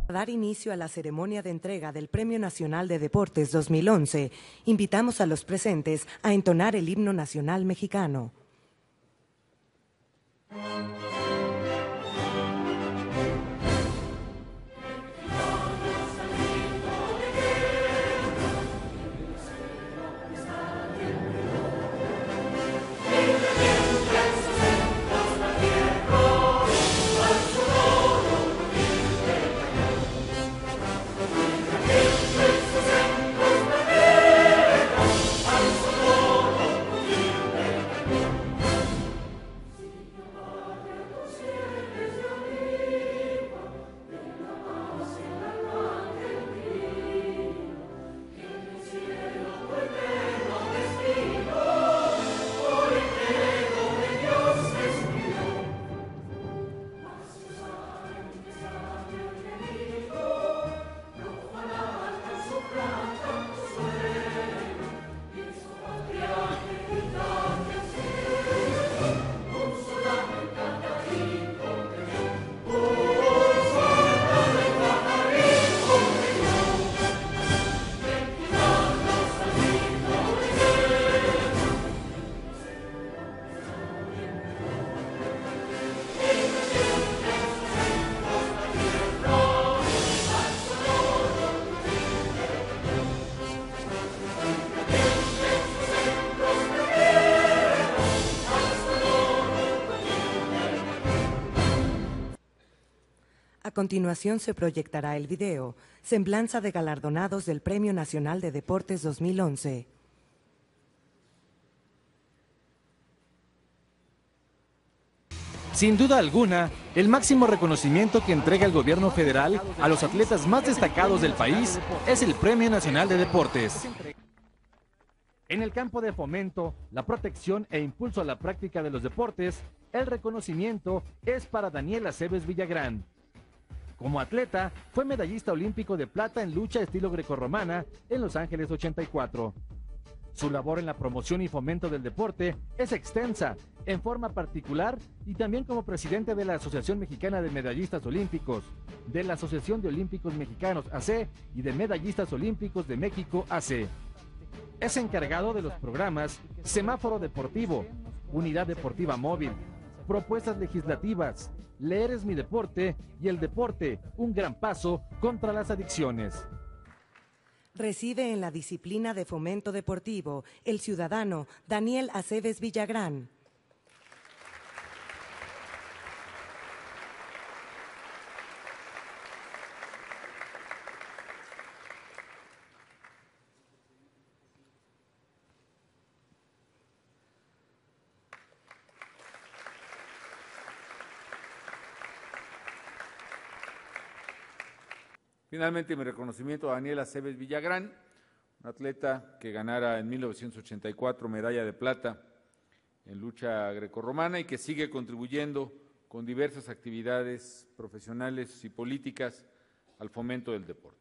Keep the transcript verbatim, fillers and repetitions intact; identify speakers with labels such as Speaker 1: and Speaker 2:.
Speaker 1: Para dar inicio a la ceremonia de entrega del Premio Nacional de Deportes dos mil once, invitamos a los presentes a entonar el himno nacional mexicano. A continuación se proyectará el video, Semblanza de Galardonados del Premio Nacional de Deportes dos mil once.
Speaker 2: Sin duda alguna, el máximo reconocimiento que entrega el gobierno federal a los atletas más destacados del país es el Premio Nacional de Deportes. En el campo de fomento, la protección e impulso a la práctica de los deportes, el reconocimiento es para Daniel Aceves Villagrán. Como atleta, fue medallista olímpico de plata en lucha estilo grecorromana en Los Ángeles ochenta y cuatro. Su labor en la promoción y fomento del deporte es extensa, en forma particular y también como presidente de la Asociación Mexicana de Medallistas Olímpicos, de la Asociación de Olímpicos Mexicanos A C y de Medallistas Olímpicos de México A C. Es encargado de los programas Semáforo Deportivo, Unidad Deportiva Móvil, Propuestas Legislativas, Leer es mi deporte y el deporte, un gran paso contra las adicciones.
Speaker 1: Recibe en la disciplina de fomento deportivo el ciudadano Daniel Aceves Villagrán.
Speaker 3: Finalmente, mi reconocimiento a Daniel Aceves Villagrán, un atleta que ganara en mil novecientos ochenta y cuatro medalla de plata en lucha grecorromana y que sigue contribuyendo con diversas actividades profesionales y políticas al fomento del deporte.